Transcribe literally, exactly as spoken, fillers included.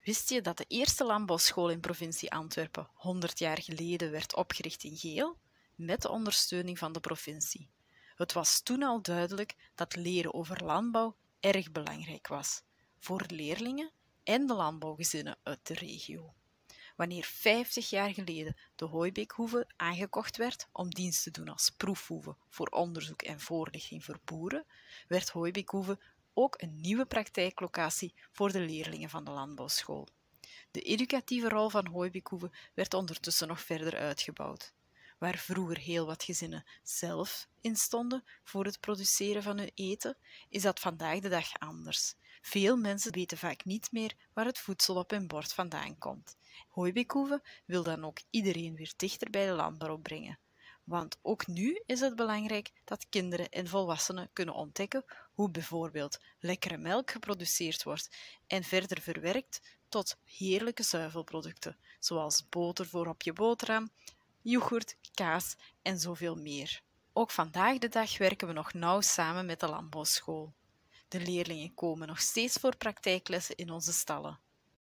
Wist je dat de eerste landbouwschool in provincie Antwerpen honderd jaar geleden werd opgericht in Geel, met de ondersteuning van de provincie? Het was toen al duidelijk dat leren over landbouw erg belangrijk was, voor leerlingen en de landbouwgezinnen uit de regio. Wanneer vijftig jaar geleden de Hooibeekhoeve aangekocht werd om dienst te doen als proefhoeve voor onderzoek en voorlichting voor boeren, werd Hooibeekhoeve ook een nieuwe praktijklocatie voor de leerlingen van de landbouwschool. De educatieve rol van Hooibeekhoeve werd ondertussen nog verder uitgebouwd. Waar vroeger heel wat gezinnen zelf instonden voor het produceren van hun eten, is dat vandaag de dag anders. Veel mensen weten vaak niet meer waar het voedsel op hun bord vandaan komt. Hooibeekhoeve wil dan ook iedereen weer dichter bij de landbouw brengen. Want ook nu is het belangrijk dat kinderen en volwassenen kunnen ontdekken hoe bijvoorbeeld lekkere melk geproduceerd wordt en verder verwerkt tot heerlijke zuivelproducten, zoals boter voor op je boterham, yoghurt, kaas en zoveel meer. Ook vandaag de dag werken we nog nauw samen met de landbouwschool. De leerlingen komen nog steeds voor praktijklessen in onze stallen.